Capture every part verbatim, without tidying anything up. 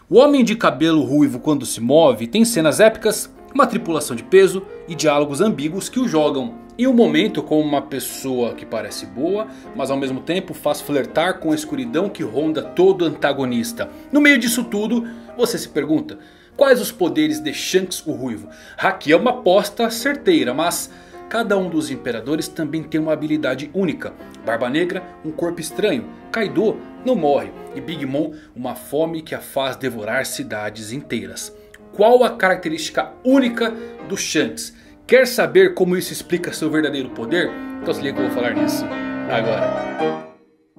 O homem de cabelo ruivo, quando se move, tem cenas épicas, uma tripulação de peso e diálogos ambíguos que o jogam em um momento como uma pessoa que parece boa, mas ao mesmo tempo faz flertar com a escuridão que ronda todo antagonista. No meio disso tudo, você se pergunta: quais os poderes de Shanks o Ruivo? Aqui é uma aposta certeira, mas cada um dos imperadores também tem uma habilidade única. Barba Negra, um corpo estranho. Kaido não morre. E Big Mom, uma fome que a faz devorar cidades inteiras. Qual a característica única do Shanks? Quer saber como isso explica seu verdadeiro poder? Então se liga que eu vou falar nisso agora.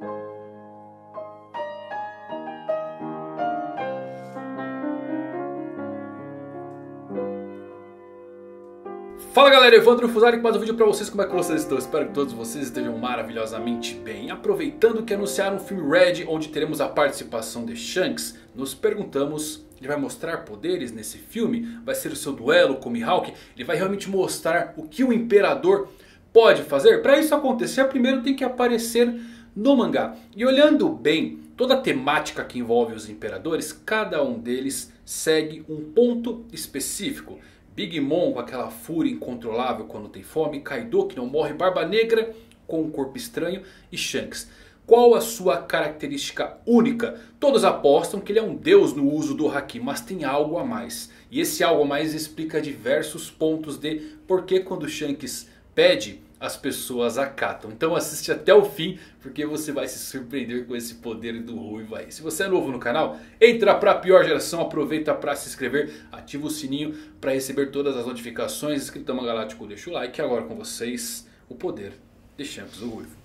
Fala galera, Evandro Fusari com mais um vídeo pra vocês. Como é que vocês estão? Espero que todos vocês estejam maravilhosamente bem. Aproveitando que anunciaram um filme Red, onde teremos a participação de Shanks, nos perguntamos: ele vai mostrar poderes nesse filme? Vai ser o seu duelo com Mihawk? Ele vai realmente mostrar o que o Imperador pode fazer? Para isso acontecer, primeiro tem que aparecer no mangá. E olhando bem toda a temática que envolve os Imperadores, cada um deles segue um ponto específico. Big Mom com aquela fúria incontrolável quando tem fome, Kaido que não morre, Barba Negra com um corpo estranho e Shanks. Qual a sua característica única? Todos apostam que ele é um deus no uso do Haki, mas tem algo a mais. E esse algo a mais explica diversos pontos de por que quando Shanks pede, as pessoas acatam. Então assiste até o fim, porque você vai se surpreender com esse poder do Ruivo aí. Se você é novo no canal, entra para a pior geração, aproveita para se inscrever, ativa o sininho para receber todas as notificações. Inscritão Galáctico, deixa o like. E agora com vocês, o poder de Shanks o Ruivo.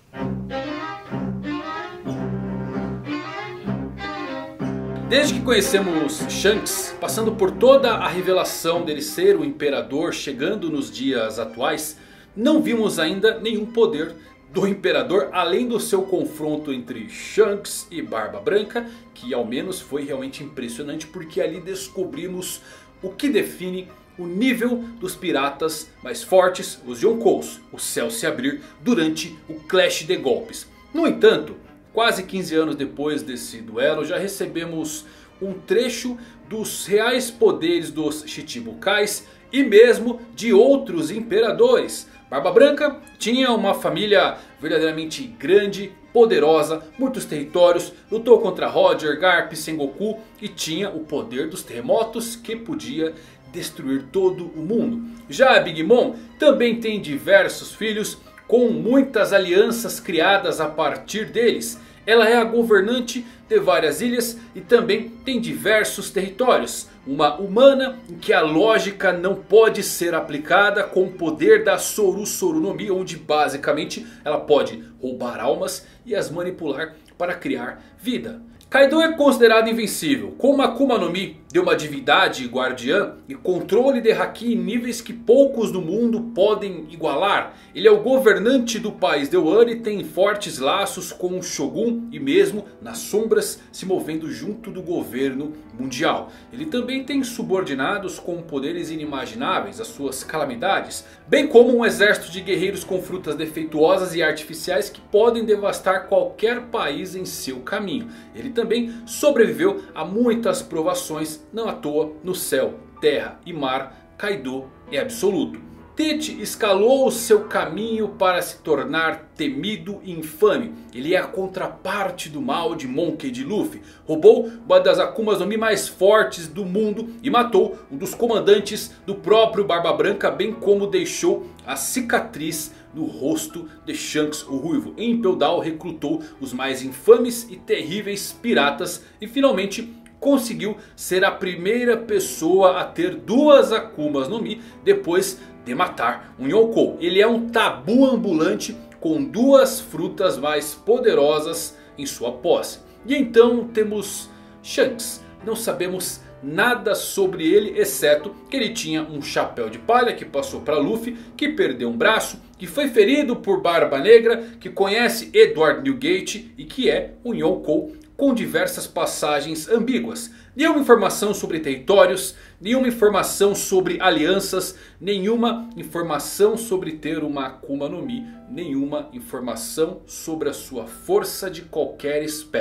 Desde que conhecemos Shanks, passando por toda a revelação dele ser o Imperador, chegando nos dias atuais, não vimos ainda nenhum poder do Imperador, além do seu confronto entre Shanks e Barba Branca, que ao menos foi realmente impressionante, porque ali descobrimos o que define o nível dos piratas mais fortes, os Yonkous. O céu se abrir durante o Clash de Golpes. No entanto, quase quinze anos depois desse duelo, já recebemos um trecho dos reais poderes dos Chichibukais e mesmo de outros imperadores. Barba Branca tinha uma família verdadeiramente grande, poderosa, muitos territórios, lutou contra Roger, Garp, Sengoku e tinha o poder dos terremotos que podia destruir todo o mundo. Já a Big Mom também tem diversos filhos com muitas alianças criadas a partir deles. Ela é a governante de várias ilhas e também tem diversos territórios. Uma humana em que a lógica não pode ser aplicada com o poder da Soru Soru no Mi, onde basicamente ela pode roubar almas e as manipular para criar vida. Kaido é considerado invencível, com uma Akuma no Mi de uma divindade guardiã e controle de Haki em níveis que poucos no mundo podem igualar. Ele é o governante do país de Wano e tem fortes laços com o Shogun e mesmo nas sombras se movendo junto do governo mundial. Ele também tem subordinados com poderes inimagináveis, as suas calamidades, bem como um exército de guerreiros com frutas defeituosas e artificiais que podem devastar qualquer país em seu caminho. Ele também sobreviveu a muitas provações, não à toa no céu, terra e mar, Kaido é absoluto. Tite escalou o seu caminho para se tornar temido e infame. Ele é a contraparte do mal de Monkey D. Luffy. Roubou uma das Akumas no Mi mais fortes do mundo e matou um dos comandantes do próprio Barba Branca, bem como deixou a cicatriz no rosto de Shanks o Ruivo. Em Impel Down recrutou os mais infames e terríveis piratas e finalmente conseguiu ser a primeira pessoa a ter duas Akumas no Mi depois de matar um Yonkou. Ele é um tabu ambulante com duas frutas mais poderosas em sua posse. E então temos Shanks. Não sabemos nada sobre ele, exceto que ele tinha um chapéu de palha que passou para Luffy, que perdeu um braço, que foi ferido por Barba Negra, que conhece Edward Newgate e que é um Yonkou com diversas passagens ambíguas. Nenhuma informação sobre territórios, nenhuma informação sobre alianças, nenhuma informação sobre ter uma Akuma no Mi, nenhuma informação sobre a sua força de qualquer espécie.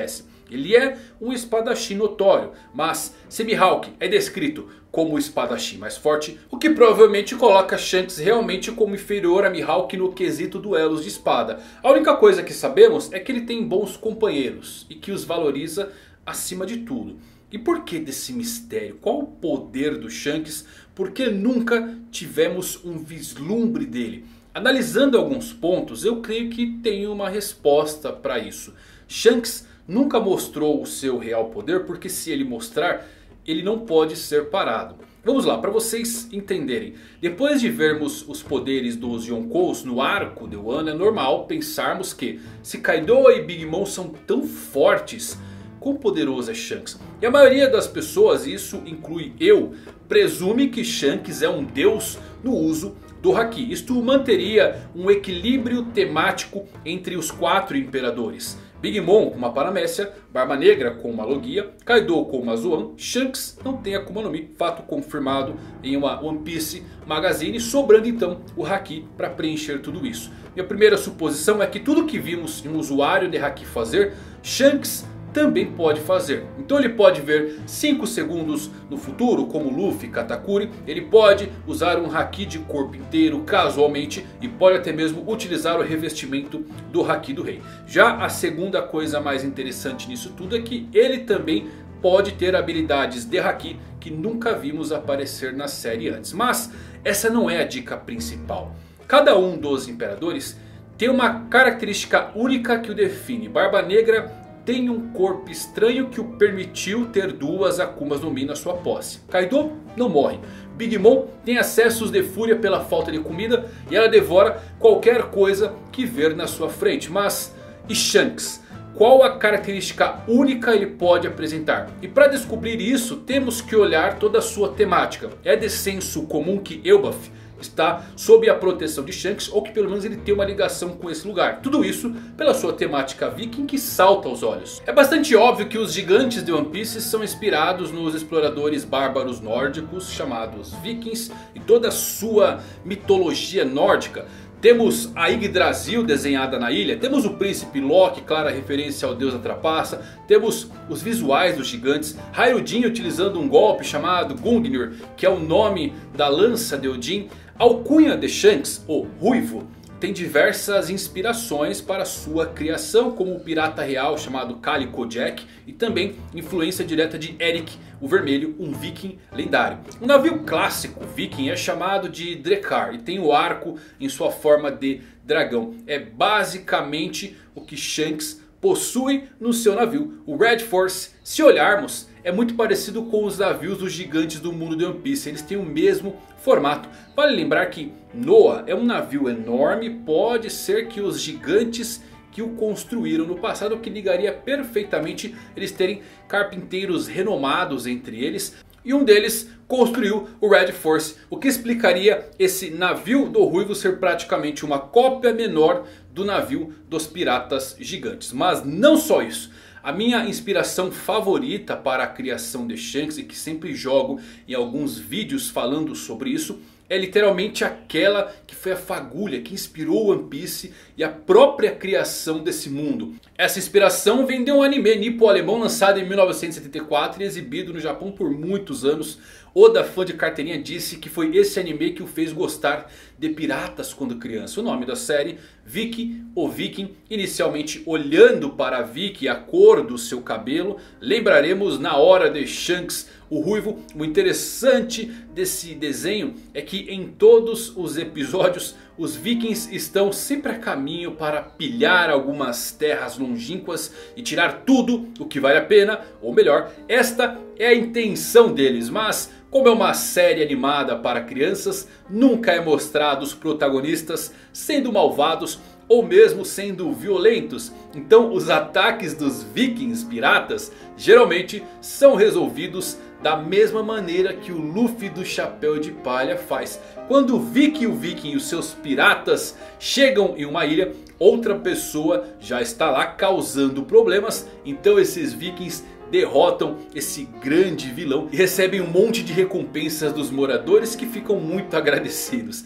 Ele é um espadachim notório, mas se Mihawk é descrito como o espadachim mais forte, o que provavelmente coloca Shanks realmente como inferior a Mihawk no quesito duelos de espada. A única coisa que sabemos é que ele tem bons companheiros e que os valoriza acima de tudo. E por que desse mistério? Qual o poder do Shanks? Por que nunca tivemos um vislumbre dele? Analisando alguns pontos, eu creio que tenho uma resposta para isso. Shanks nunca mostrou o seu real poder, porque se ele mostrar, ele não pode ser parado. Vamos lá, para vocês entenderem. Depois de vermos os poderes dos Yonkous no arco de Wano, é normal pensarmos que se Kaido e Big Mom são tão fortes, quão poderoso é Shanks? E a maioria das pessoas, isso inclui eu, presume que Shanks é um deus no uso do Haki. Isto manteria um equilíbrio temático entre os quatro imperadores. Big Mom com uma Paramécia, Barba Negra com uma Logia, Kaido com uma Zoan, Shanks não tem Akuma no Mi, fato confirmado em uma One Piece Magazine, sobrando então o Haki para preencher tudo isso. Minha primeira suposição é que tudo que vimos um usuário de Haki fazer, Shanks também pode fazer. Então ele pode ver cinco segundos no futuro, como Luffy, Katakuri. Ele pode usar um Haki de corpo inteiro casualmente. E pode até mesmo utilizar o revestimento do Haki do Rei. Já a segunda coisa mais interessante nisso tudo é que ele também pode ter habilidades de Haki que nunca vimos aparecer na série antes. Mas essa não é a dica principal. Cada um dos imperadores tem uma característica única que o define. Barba Negra tem um corpo estranho que o permitiu ter duas Akumas no Mi na sua posse. Kaido não morre. Big Mom tem acessos de fúria pela falta de comida e ela devora qualquer coisa que ver na sua frente. Mas e Shanks? Qual a característica única ele pode apresentar? E para descobrir isso temos que olhar toda a sua temática. É de senso comum que Elbaf está sob a proteção de Shanks, ou que pelo menos ele tem uma ligação com esse lugar. Tudo isso pela sua temática viking que salta aos olhos. É bastante óbvio que os gigantes de One Piece são inspirados nos exploradores bárbaros nórdicos chamados vikings e toda a sua mitologia nórdica. Temos a Yggdrasil desenhada na ilha. Temos o príncipe Loki, clara referência ao deus da trapaça. Temos os visuais dos gigantes. Hayudin utilizando um golpe chamado Gungnir, que é o nome da lança de Odin. A alcunha de Shanks, o Ruivo, tem diversas inspirações para sua criação, como o pirata real chamado Calico Jack e também influência direta de Eric o Vermelho, um viking lendário. Um navio clássico viking é chamado de Drekar e tem o arco em sua forma de dragão. É basicamente o que Shanks possui no seu navio. O Red Force, se olharmos, é muito parecido com os navios dos gigantes do mundo de One Piece. Eles têm o mesmo formato. Vale lembrar que Noah é um navio enorme. Pode ser que os gigantes que o construíram no passado, que ligaria perfeitamente eles terem carpinteiros renomados entre eles. E um deles construiu o Red Force, o que explicaria esse navio do Ruivo ser praticamente uma cópia menor do navio dos piratas gigantes. Mas não só isso. A minha inspiração favorita para a criação de Shanks, e que sempre jogo em alguns vídeos falando sobre isso, é literalmente aquela que foi a fagulha que inspirou One Piece e a própria criação desse mundo. Essa inspiração vem de um anime nipo-alemão lançado em mil novecentos e setenta e quatro e exibido no Japão por muitos anos. Oda, fã de carteirinha, disse que foi esse anime que o fez gostar de piratas quando criança. O nome da série, Vicky, o Viking. Inicialmente olhando para a Vicky e a cor do seu cabelo, lembraremos na hora de Shanks, o Ruivo. O interessante desse desenho é que em todos os episódios os vikings estão sempre a caminho para pilhar algumas terras longínquas e tirar tudo o que vale a pena. Ou melhor, esta é a intenção deles. Mas como é uma série animada para crianças, nunca é mostrado os protagonistas sendo malvados ou mesmo sendo violentos. Então os ataques dos vikings piratas geralmente são resolvidos da mesma maneira que o Luffy do Chapéu de Palha faz. Quando o Vicky, o Viking e os seus piratas chegam em uma ilha, outra pessoa já está lá causando problemas. Então esses vikings derrotam esse grande vilão e recebem um monte de recompensas dos moradores, que ficam muito agradecidos.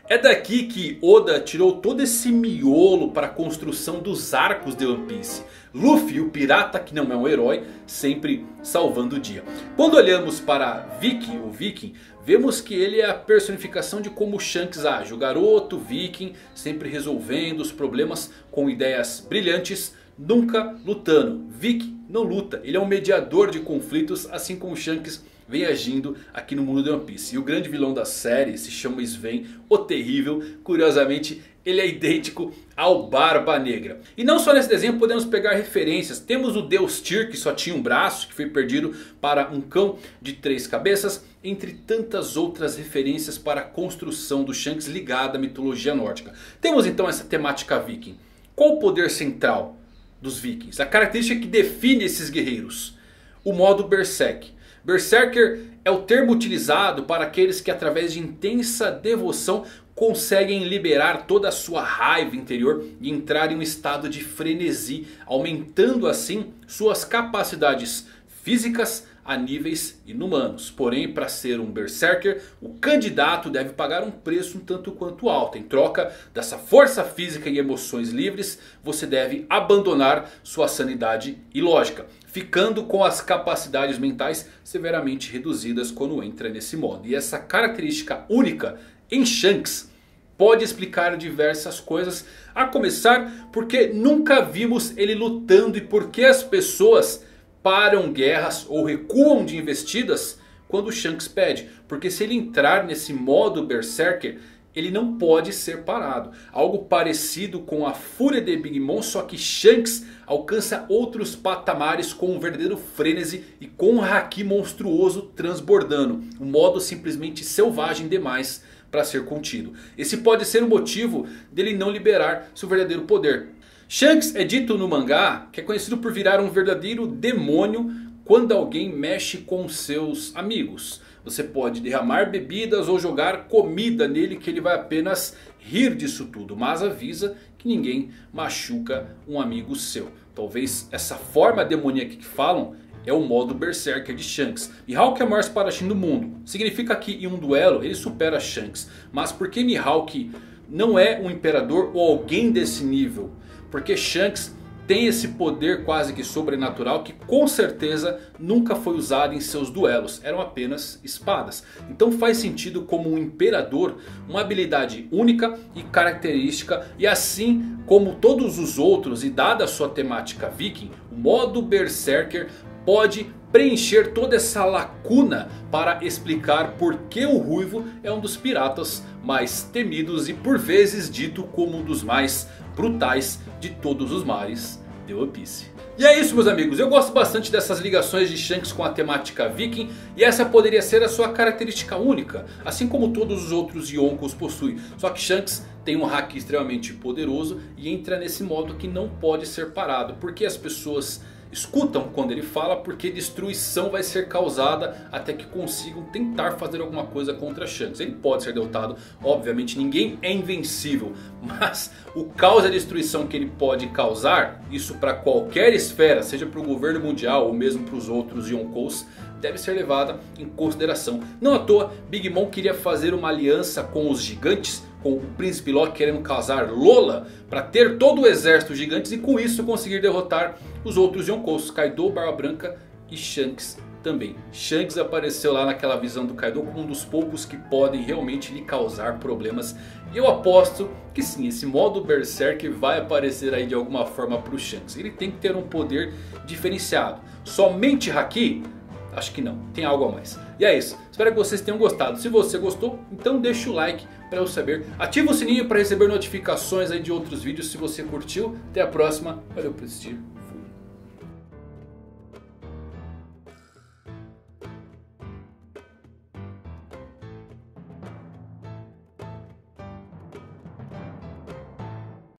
É daqui que Oda tirou todo esse miolo para a construção dos arcos de One Piece. Luffy, o pirata que não é um herói, sempre salvando o dia. Quando olhamos para Viking, o Viking, vemos que ele é a personificação de como Shanks age. O garoto Viking, sempre resolvendo os problemas com ideias brilhantes, nunca lutando. Viking não luta, ele é um mediador de conflitos, assim como Shanks vem agindo aqui no mundo de One Piece. E o grande vilão da série se chama Sven, o Terrível. Curiosamente, ele é idêntico ao Barba Negra. E não só nesse desenho podemos pegar referências. Temos o Deus Tyr, que só tinha um braço, que foi perdido para um cão de três cabeças. Entre tantas outras referências para a construção do Shanks ligada à mitologia nórdica. Temos então essa temática viking. Qual o poder central dos vikings? A característica que define esses guerreiros? O modo Berserk. Berserker é o termo utilizado para aqueles que através de intensa devoção conseguem liberar toda a sua raiva interior e entrar em um estado de frenesi, aumentando assim suas capacidades físicas a níveis inumanos. Porém, para ser um Berserker, o candidato deve pagar um preço um tanto quanto alto. Em troca dessa força física e emoções livres, você deve abandonar sua sanidade e lógica, ficando com as capacidades mentais severamente reduzidas quando entra nesse modo. E essa característica única em Shanks pode explicar diversas coisas. A começar porque nunca vimos ele lutando e porque as pessoas param guerras ou recuam de investidas quando o Shanks pede. Porque se ele entrar nesse modo Berserker, ele não pode ser parado. Algo parecido com a fúria de Big Mom, só que Shanks alcança outros patamares com um verdadeiro frenesi e com um haki monstruoso transbordando. Um modo simplesmente selvagem demais para ser contido. Esse pode ser o motivo dele não liberar seu verdadeiro poder. Shanks é dito no mangá que é conhecido por virar um verdadeiro demônio quando alguém mexe com seus amigos. Você pode derramar bebidas ou jogar comida nele que ele vai apenas rir disso tudo. Mas avisa que ninguém machuca um amigo seu. Talvez essa forma demoníaca que falam é o modo Berserker de Shanks. Mihawk é o maior espadachim do mundo. Significa que em um duelo ele supera Shanks. Mas por que Mihawk não é um imperador ou alguém desse nível? Porque Shanks tem esse poder quase que sobrenatural que com certeza nunca foi usado em seus duelos. Eram apenas espadas. Então faz sentido como um imperador, uma habilidade única e característica. E assim como todos os outros e dada a sua temática viking, o modo Berserker pode preencher toda essa lacuna para explicar por que o Ruivo é um dos piratas mais temidos e por vezes dito como um dos mais brutais de todos os mares de One Piece. E é isso, meus amigos, eu gosto bastante dessas ligações de Shanks com a temática viking. E essa poderia ser a sua característica única, assim como todos os outros Yonkous possuem. Só que Shanks tem um haki extremamente poderoso e entra nesse modo que não pode ser parado. Porque as pessoas escutam quando ele fala, porque destruição vai ser causada até que consigam tentar fazer alguma coisa contra Shanks. Ele pode ser derrotado, obviamente ninguém é invencível, mas o caos e a destruição que ele pode causar, isso para qualquer esfera, seja para o governo mundial ou mesmo para os outros Yonkous, deve ser levada em consideração. Não à toa, Big Mom queria fazer uma aliança com os gigantes, com o príncipe Loki querendo casar Lola para ter todo o exército gigantes e com isso conseguir derrotar os outros Yonkous, Kaido, Barba Branca e Shanks também. Shanks apareceu lá naquela visão do Kaido como um dos poucos que podem realmente lhe causar problemas. E eu aposto que sim, esse modo Berserk vai aparecer aí de alguma forma para o Shanks. Ele tem que ter um poder diferenciado. Somente haki? Acho que não, tem algo a mais. E é isso, espero que vocês tenham gostado. Se você gostou, então deixa o like para eu saber. Ativa o sininho para receber notificações aí de outros vídeos se você curtiu. Até a próxima, valeu por assistir.